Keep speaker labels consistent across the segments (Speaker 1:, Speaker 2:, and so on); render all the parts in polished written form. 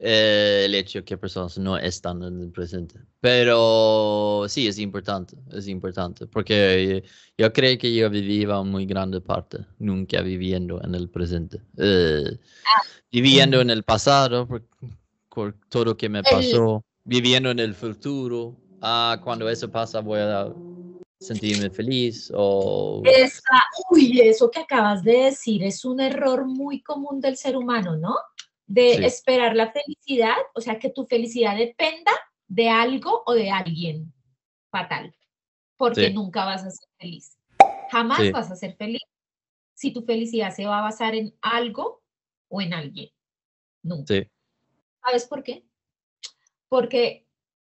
Speaker 1: el hecho que personas no están en el presente. Pero sí, es importante, porque yo creo que yo vivía una muy grande parte, nunca viviendo en el presente. Viviendo
Speaker 2: Bueno,
Speaker 1: en el pasado, por todo lo que me
Speaker 2: el,
Speaker 1: pasó, viviendo en el futuro. Cuando eso pasa voy a sentirme feliz o...
Speaker 2: eso que acabas de decir es un error muy común del ser humano, ¿no? De
Speaker 1: Sí,
Speaker 2: esperar la felicidad, o sea, que tu felicidad dependa de algo o de alguien. Fatal, porque
Speaker 1: sí,
Speaker 2: nunca vas a ser feliz. Jamás
Speaker 1: sí,
Speaker 2: vas a ser feliz si tu felicidad se va a basar en algo o en alguien. Nunca.
Speaker 1: sí,
Speaker 2: ¿Sabes por qué? Porque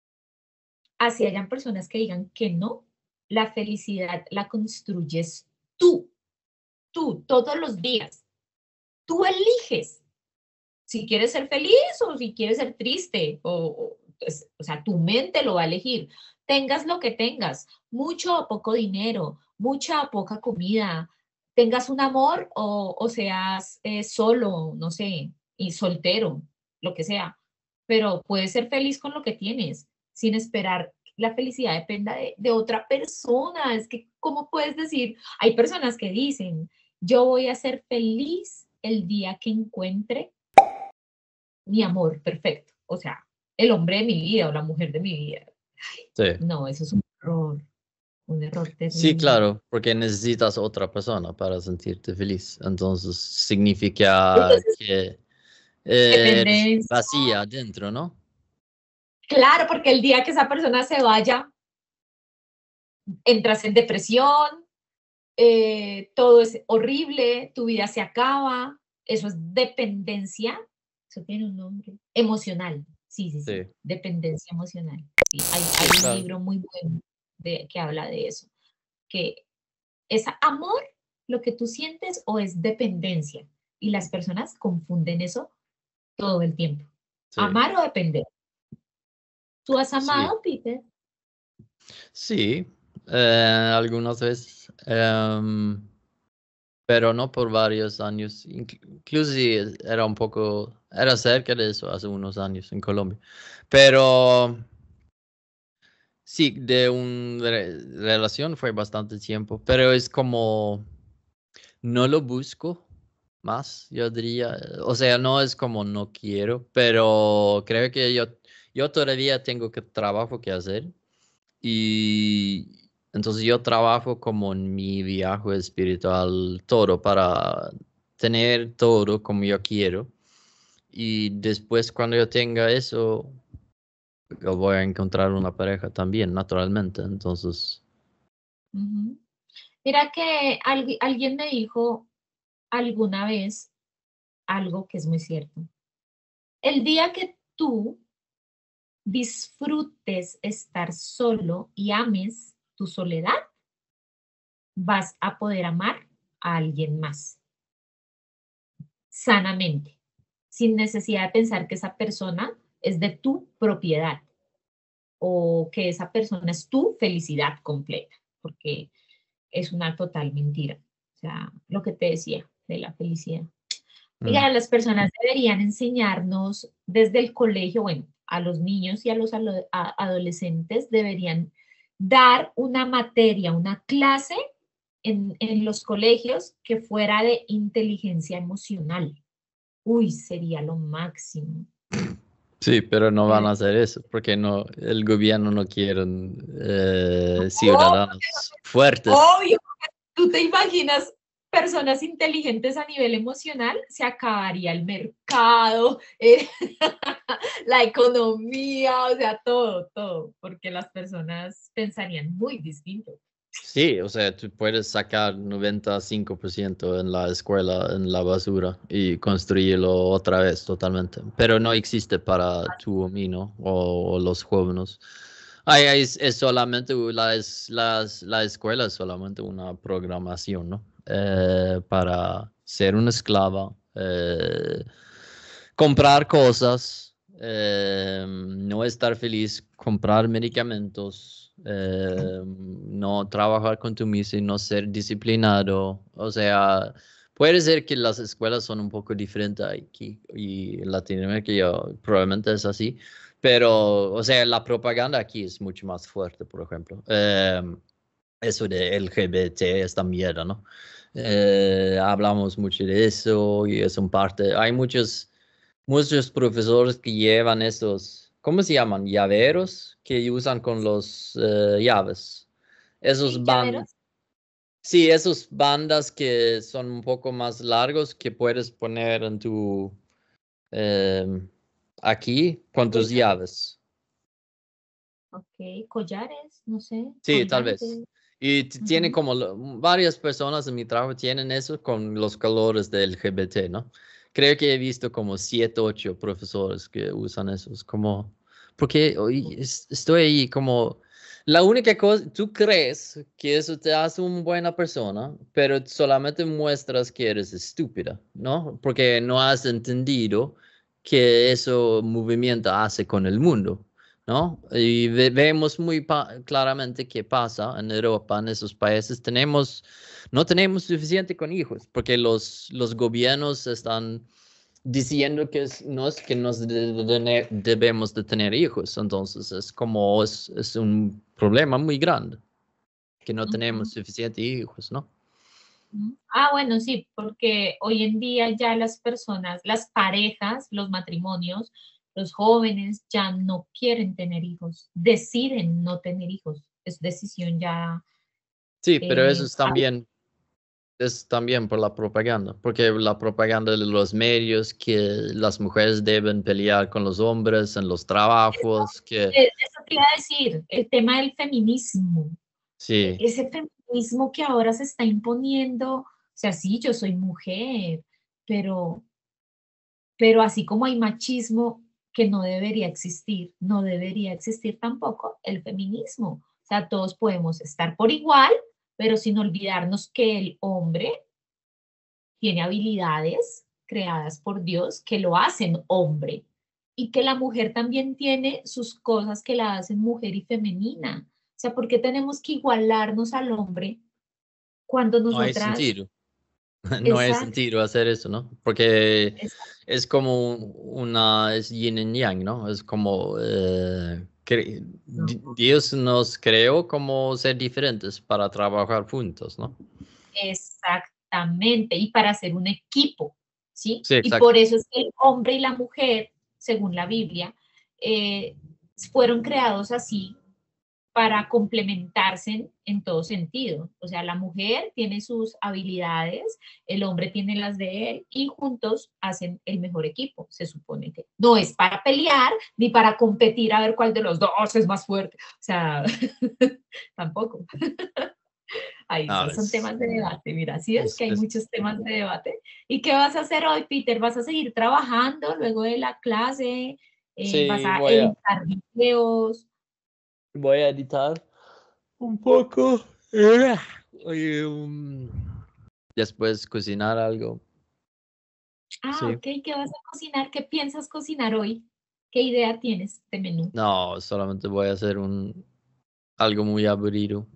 Speaker 2: así hayan personas que digan que no, la felicidad la construyes tú, todos los días. Tú eliges si quieres ser feliz o si quieres ser triste, o sea, tu mente lo va a elegir. Tengas lo que tengas, mucho o poco dinero, mucha o poca comida, tengas un amor o seas solo, no sé, y soltero, lo que sea, pero puedes ser feliz con lo que tienes, sin esperar la felicidad dependa de otra persona. Es que, ¿cómo puedes decir? Hay personas que dicen, yo voy a ser feliz el día que encuentre mi amor perfecto, o sea, el hombre de mi vida o la mujer de mi vida.
Speaker 1: sí.
Speaker 2: No, eso es un error
Speaker 1: Sí,
Speaker 2: terrible.
Speaker 1: claro, porque necesitas otra persona para sentirte feliz. Entonces significa
Speaker 2: Entonces,
Speaker 1: que eres
Speaker 2: depende,
Speaker 1: vacía adentro, ¿no?
Speaker 2: claro, porque el día que esa persona se vaya, entras en depresión, todo es horrible, tu vida se acaba, eso es dependencia, eso tiene un nombre, emocional, sí, sí, sí,
Speaker 1: Sí,
Speaker 2: dependencia emocional. Sí, hay
Speaker 1: sí,
Speaker 2: un
Speaker 1: claro.
Speaker 2: libro muy bueno que habla de eso, que ¿es amor lo que tú sientes o es dependencia? Y las personas confunden eso todo el tiempo.
Speaker 1: Sí,
Speaker 2: Amar o depender. ¿Tú has
Speaker 1: sí,
Speaker 2: amado, Peter?
Speaker 1: sí, algunas veces, pero no por varios años. Incluso sí, era cerca de eso hace unos años en Colombia. Pero sí, de una relación fue bastante tiempo, pero es como... No lo busco más, yo diría. O sea, no es como no quiero, pero creo que yo todavía tengo trabajo que hacer. Y entonces yo trabajo como en mi viaje espiritual todo para tener todo como yo quiero. Y después cuando yo tenga eso, yo voy a encontrar una pareja también, naturalmente. Entonces,
Speaker 2: Ujú. Mira que alguien me dijo alguna vez algo que es muy cierto. El día que tú disfrutes estar solo y ames tu soledad, vas a poder amar a alguien más sanamente, sin necesidad de pensar que esa persona es de tu propiedad o que esa persona es tu felicidad completa, porque es una total mentira. O sea, lo que te decía de la felicidad.
Speaker 1: mm,
Speaker 2: Oiga, las personas deberían enseñarnos desde el colegio, bueno, a los niños y a los adolescentes deberían dar una materia, una clase en los colegios que fuera de inteligencia emocional. Uy, sería lo máximo.
Speaker 1: sí, pero no
Speaker 2: De
Speaker 1: van a
Speaker 2: verdad.
Speaker 1: hacer eso porque no, el gobierno no quiere ciudadanos fuertes.
Speaker 2: Obvio, ¿tú te imaginas personas inteligentes a nivel emocional? Se acabaría el mercado, la economía, o sea, todo, porque las personas pensarían muy distinto.
Speaker 1: Sí, o sea, tú puedes sacar 95% en la escuela, en la basura y construirlo otra vez totalmente, pero no existe para tú o mí, ¿no? O los jóvenes. Es solamente la escuela es solamente una programación, ¿no? Para ser una esclava, comprar cosas, no estar feliz, comprar medicamentos, no trabajar con tu mismo y no ser disciplinado. O sea, Puede ser que las escuelas son un poco diferentes aquí y en Latinoamérica probablemente es así, pero, o sea, la propaganda aquí es mucho más fuerte, por ejemplo. Eso de LGBT, esta mierda, ¿no? Hablamos mucho de eso y es un parte, hay muchos profesores que llevan esos, ¿cómo se llaman? Llaveros que usan con los llaves. Esos
Speaker 2: Sí,
Speaker 1: van,
Speaker 2: llaveros.
Speaker 1: sí, esos bandas que son un poco más largos que puedes poner en tu, em, aquí con tus
Speaker 2: Cuello.
Speaker 1: llaves.
Speaker 2: Ok, collares, no sé,
Speaker 1: Sí, tal vez.
Speaker 2: colgantes.
Speaker 1: Y tiene
Speaker 2: Ujú.
Speaker 1: como varias personas en mi trabajo tienen eso con los colores del LGBT, ¿no? Creo que he visto como 7, 8 profesores que usan eso. Es como, porque hoy estoy ahí como, la única cosa, tú crees que eso te hace una buena persona, pero solamente muestras que eres estúpida, ¿no? Porque no has entendido que eso movimiento hace con el mundo. ¿No? Y vemos muy claramente qué pasa en Europa, en esos países. No tenemos suficiente con hijos, porque los gobiernos están diciendo que no es que debemos de tener hijos. Entonces es como, es un problema muy grande, que no tenemos
Speaker 2: Ujú.
Speaker 1: suficiente hijos, ¿no?
Speaker 2: Ujú. Ah, bueno, sí, porque hoy en día ya las personas, las parejas, los matrimonios, los jóvenes ya no quieren tener hijos, deciden no tener hijos. Es decisión ya.
Speaker 1: Sí, pero eso
Speaker 2: eh,
Speaker 1: es también por la propaganda, porque la propaganda de los medios, que las mujeres deben pelear con los hombres en los trabajos, que
Speaker 2: Eso te iba a decir, el tema del feminismo.
Speaker 1: sí,
Speaker 2: Ese feminismo que ahora se está imponiendo, o sea, sí, yo soy mujer, pero, pero así como hay machismo que no debería existir, no debería existir tampoco el feminismo. O sea, todos podemos estar por igual, pero sin olvidarnos que el hombre tiene habilidades creadas por Dios que lo hacen hombre y que la mujer también tiene sus cosas que la hacen mujer y femenina. O sea, ¿por qué tenemos que igualarnos al hombre cuando
Speaker 1: no hay
Speaker 2: nosotras,
Speaker 1: sentido, no hay
Speaker 2: exacto,
Speaker 1: sentido hacer eso, ¿no? Porque
Speaker 2: exacto,
Speaker 1: es como es yin y yang, ¿no? Es como Dios nos creó como ser diferentes para trabajar juntos, ¿no?
Speaker 2: exactamente, y para hacer un equipo, ¿sí?
Speaker 1: Sí,
Speaker 2: Y
Speaker 1: exacto.
Speaker 2: por eso es que el hombre y la mujer, según la Biblia, eh, fueron creados así para complementarse en todo sentido. O sea, la mujer tiene sus habilidades, el hombre tiene las de él y juntos hacen el mejor equipo, se supone que. No es para pelear ni para competir a ver cuál de los dos es más fuerte. O sea, tampoco. Ahí
Speaker 1: No,
Speaker 2: esos son temas de debate. Mira, sí es que hay muchos temas de debate. ¿Y qué vas a hacer hoy, Peter? ¿Vas a seguir trabajando luego de la clase? ¿Vas
Speaker 1: sí,
Speaker 2: a editar videos?
Speaker 1: voy a editar un poco. Eh, y, después cocinar algo.
Speaker 2: Ah,
Speaker 1: Sí.
Speaker 2: ok. ¿Qué vas a cocinar? ¿Qué piensas cocinar hoy? ¿Qué idea tienes de menú?
Speaker 1: No, solamente voy a hacer algo muy aburrido.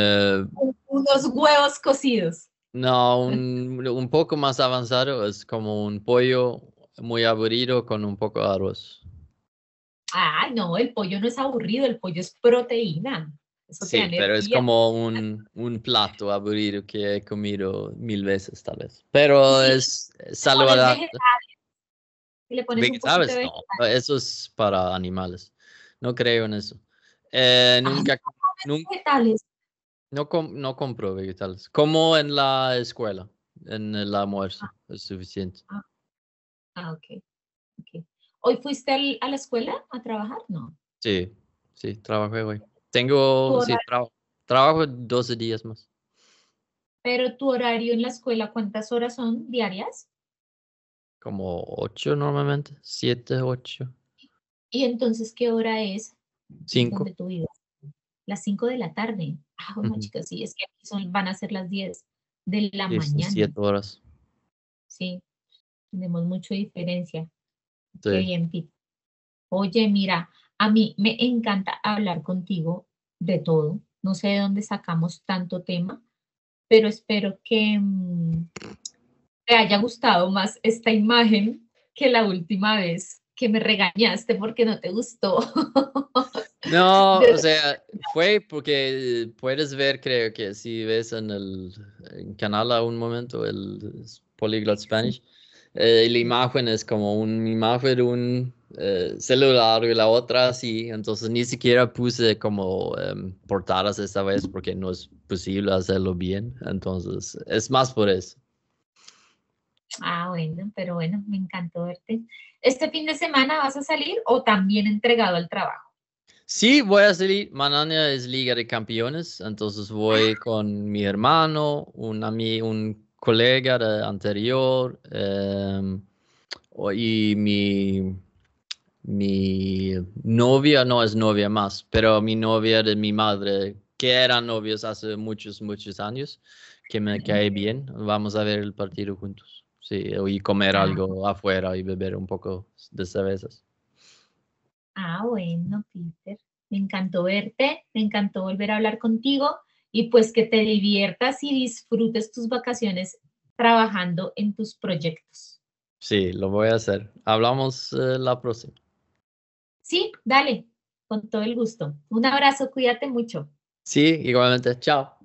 Speaker 2: Unos huevos cocidos.
Speaker 1: No, un poco más avanzado es como un pollo muy aburrido con un poco de arroz.
Speaker 2: Ay, no, el pollo no es aburrido, el pollo es proteína. Eso te da
Speaker 1: Sí, pero es
Speaker 2: energía.
Speaker 1: como un plato aburrido que he comido 1000 veces tal vez. Pero
Speaker 2: Sí,
Speaker 1: es
Speaker 2: le pones
Speaker 1: saludable.
Speaker 2: vegetales y le pones un poquito
Speaker 1: Vegetales,
Speaker 2: de
Speaker 1: no.
Speaker 2: vegetales.
Speaker 1: Eso es para animales. No creo en eso.
Speaker 2: Ay,
Speaker 1: Nunca,
Speaker 2: no comes
Speaker 1: nunca,
Speaker 2: vegetales.
Speaker 1: no compro vegetales. Como en la escuela, en el
Speaker 2: Ah,
Speaker 1: almuerzo, es suficiente.
Speaker 2: ah, ok, ok. ¿Hoy fuiste a la escuela a trabajar? No.
Speaker 1: Sí, sí, trabajé hoy.
Speaker 2: Tu
Speaker 1: Sí,
Speaker 2: horario,
Speaker 1: trabajo 12 días más.
Speaker 2: pero tu horario en la escuela, ¿cuántas horas son diarias?
Speaker 1: Como 8 normalmente, 7, 8,
Speaker 2: Y entonces, ¿qué hora es
Speaker 1: 5.
Speaker 2: donde tú vives? Las 5 de la tarde. Ah, bueno,
Speaker 1: Ujú.
Speaker 2: chicas, sí, es que aquí van a ser las 10 de la
Speaker 1: Sí, son
Speaker 2: mañana.
Speaker 1: 7 horas.
Speaker 2: Sí, tenemos mucha diferencia. Qué
Speaker 1: Sí.
Speaker 2: bien, Pete. Oye, mira, a mí me encanta hablar contigo de todo. No sé de dónde sacamos tanto tema, pero espero que, te haya gustado más esta imagen que la última vez que me regañaste porque no te gustó.
Speaker 1: No, o
Speaker 2: De-
Speaker 1: sea, fue porque puedes ver, creo que si ves en el canal a un momento, el Polyglot Spanish, la imagen es como una imagen de un celular y la otra así, entonces ni siquiera puse como portadas esta vez porque no es posible hacerlo bien, entonces es más por eso.
Speaker 2: Ah, bueno, pero bueno, me encantó verte. ¿Este fin de semana vas a salir o también entregado al trabajo?
Speaker 1: Sí, voy a salir. Mañana es Liga de Campeones, entonces voy con mi hermano, un colega de anterior y mi novia, no es novia más, pero mi novia de mi madre, que eran novios hace muchos, muchos años, que me cae bien. Vamos a ver el partido juntos. Sí, y comer
Speaker 2: Ah,
Speaker 1: algo afuera y beber un poco de cervezas.
Speaker 2: bueno, Peter, me encantó verte, me encantó volver a hablar contigo y pues que te diviertas y disfrutes tus vacaciones trabajando en tus proyectos.
Speaker 1: Sí, lo voy a hacer. Hablamos la próxima.
Speaker 2: Sí, dale, con todo el gusto. Un abrazo, cuídate mucho.
Speaker 1: Sí, igualmente. Chao.